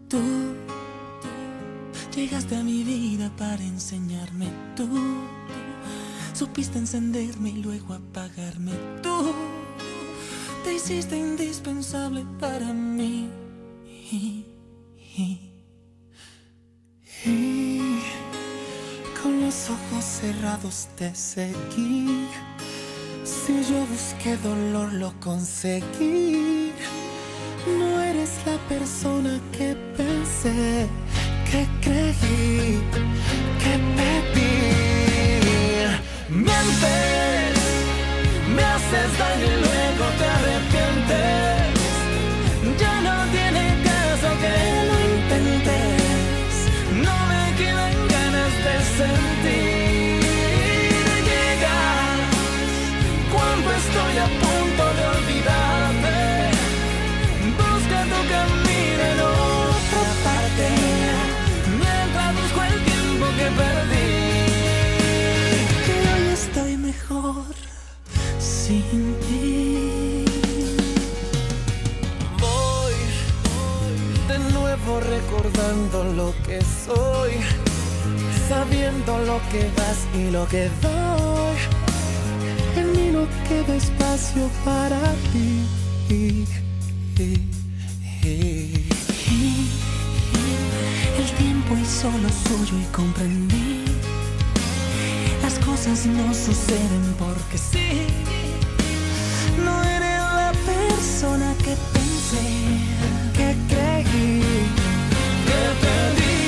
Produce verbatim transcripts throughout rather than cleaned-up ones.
Tú llegaste a mi vida para enseñarme. Tú supiste encenderme y luego apagarme. Tú te hiciste indispensable para mí. Y, y, y con los ojos cerrados te seguí. Si yo busqué dolor, lo conseguí. No eres la persona que pensé, que creí, que pedí. Mientes, me haces daño y luego te arrepientes. Ya no tiene caso que lo intentes. No me quedan ganas de sentir. Llegas cuando estoy a punto de olvidarte. Busca tu camino en otra parte, mientras busco el tiempo que perdí. Que hoy estoy mejor sin ti. Voy de nuevo recordando lo que soy, sabiendo lo que das y lo que doy. En mí no queda espacio para ti. El tiempo hizo lo suyo y comprendí. Las cosas no suceden porque sí. No eres la persona que pensé, que creí, que pedí.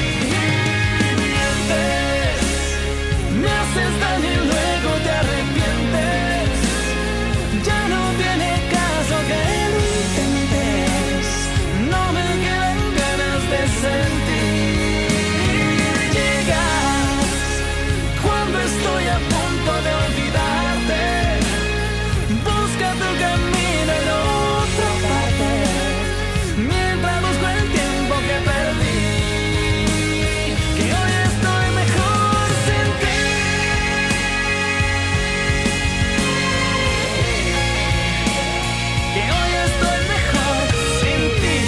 Mientes, me haces daño y luego te arrepientes. Ya no tiene caso que lo intentes. No me quedan ganas de sentir. Llegas cuando estoy a punto de olvidarte. Busca tu camino en otra parte, mientras busco el tiempo que perdí. Que hoy estoy mejor sin ti. Que hoy estoy mejor sin ti.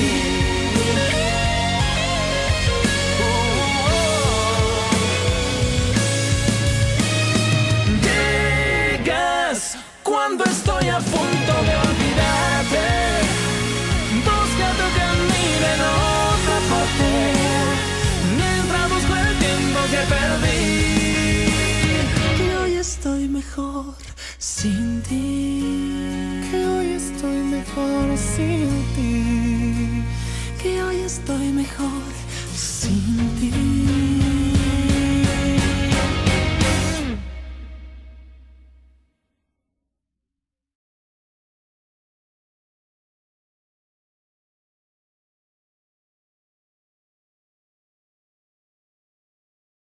Oh, oh, oh. Llegas cuando estoy a punto de olvidarte. Busca tu camino en otra parte, mientras busco el tiempo que perdí. Que hoy estoy mejor sin ti. Que hoy estoy mejor sin ti. Que hoy estoy mejor